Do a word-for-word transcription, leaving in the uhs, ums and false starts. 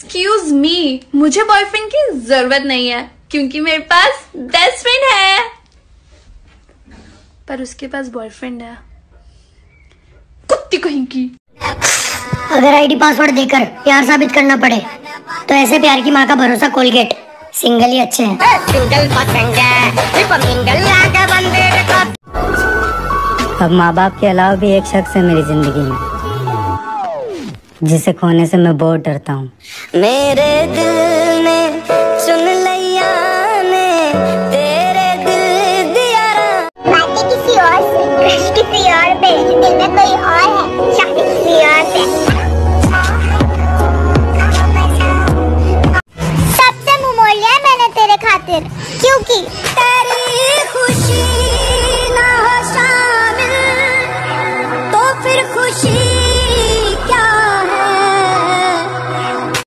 Excuse me, मुझे boyfriend की जरूरत नहीं है क्योंकि मेरे पास बेस्ट फ्रेंड है। पर उसके पास बॉयफ्रेंड है। कुत्ती कहीं की। अगर आईडी पासवर्ड देकर प्यार साबित करना पड़े तो ऐसे प्यार की माँ का भरोसा कोलगेट। सिंगल ही अच्छे हैं। अब माँ बाप के अलावा भी एक शख्स है मेरी जिंदगी में जिसे खोने से मैं बहुत डरता हूँ। मेरे दिल ने सुन लिया ने तेरे दिल दिया। बातें किसी और से, क्रश किसी और पे, दिल में कोई और है, शक किसी और पे। सबसे मुंह मोड़ लिया मैंने तेरे खातिर क्योंकि